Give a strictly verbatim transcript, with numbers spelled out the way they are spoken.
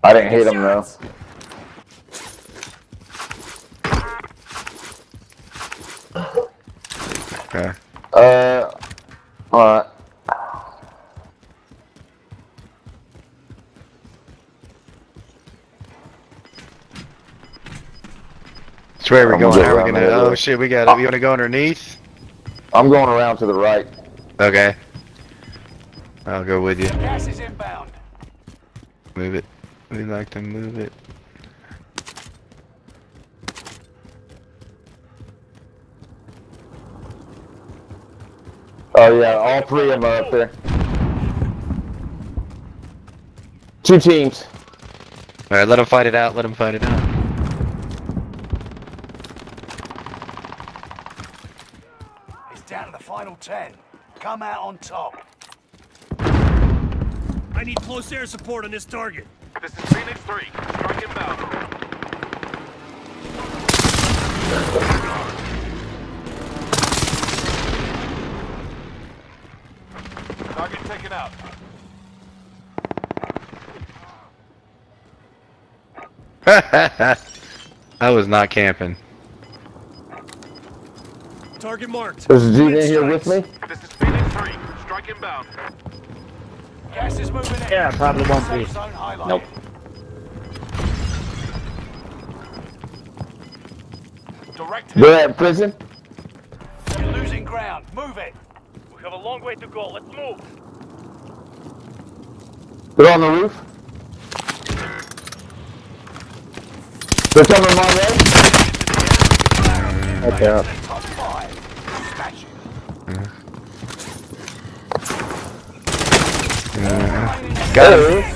I didn't hit him though. Okay. Uh, alright. Which way are we I'm going? gonna go How are we around gonna? the other Oh way. shit, we got it. You wanna go underneath? I'm going around to the right. Okay. I'll go with you. Gas is inbound. Move it. We like to move it. Oh yeah, all three of them are up there. Two teams. Alright, let them fight it out. Let them fight it out. It's down to the final ten. Come out on top. I need close air support on this target. This is Phoenix three. Strike inbound. Target taken out. I was not camping. Target marked. There's a dude in here with me. This is Phoenix three. Strike inbound. Gas is moving in. Yeah, probably won't be. Safe zone highlighted. Nope. Direct hit. They're at prison. You're losing ground. Move it. We have a long way to go. Let's move. They're on the roof. They're coming my way. Okay. Top five. Smash it. Got him. Hey.